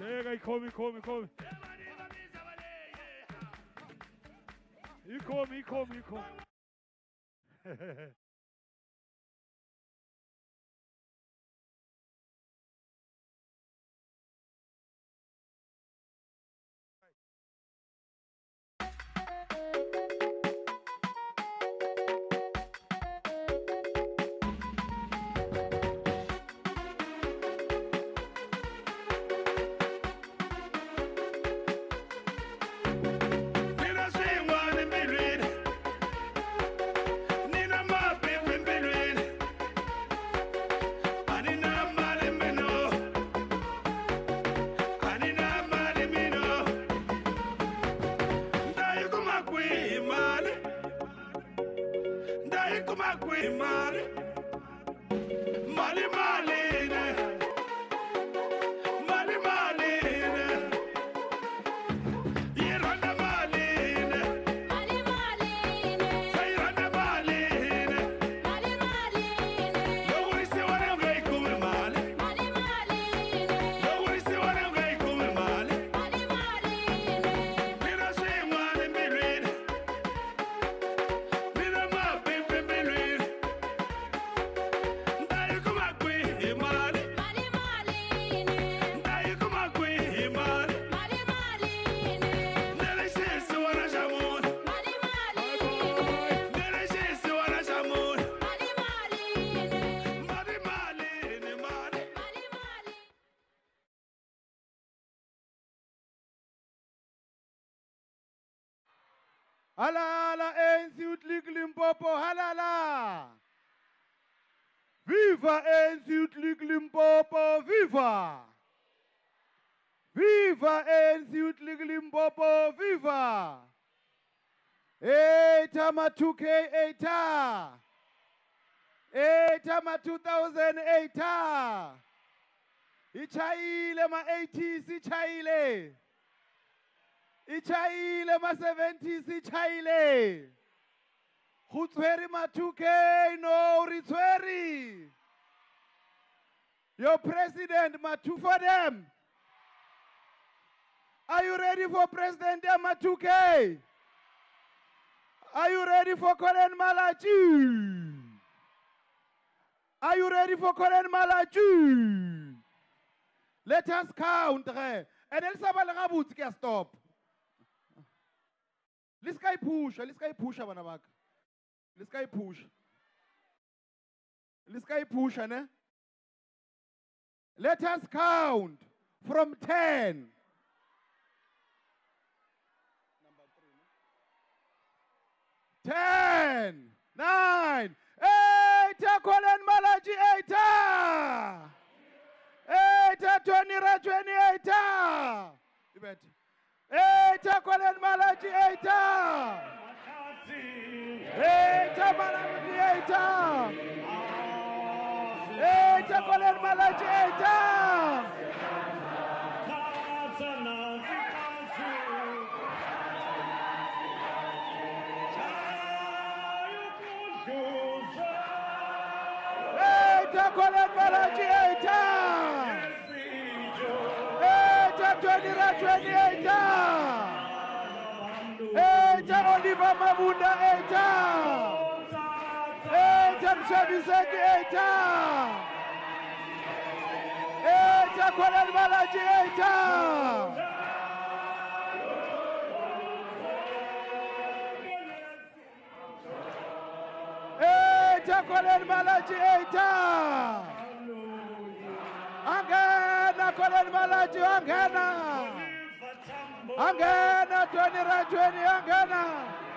Chega, come. E come. Halala, ANC Youth League Limpopo, halala! Viva ANC Youth League Limpopo, viva! Viva ANC Youth League Limpopo, viva! Eta ma 2K, eta! Eta ma 2008! Ichayile ma 80s, ichayile! Ichayile ma 70s, ichayile! Gutsweri ma 2K, no ritsweri! Your president ma 2 for them! Are you ready for President ma 2K? Are you ready for Colin Malachi? Are you ready for Colin Malachi? Let us count. And then somebody can stop. This guy push, Banabak. This guy push, ne? Let us count from 10. Number 3. 10, 9, 8, Colin Malachi, 8, Tony Rajweni, 8, Colin Malachi, 8, Malachi, 8, Colin Malachi, 8, Colin Malachi, 8, Tony Rajweni, 8, Oliver Mabunda, 8, Mshabiseki, 8, Colin Malachi, 8, Colin Malachi, 8. Angena Colin Malachi, angena Tony Rajweni, angena.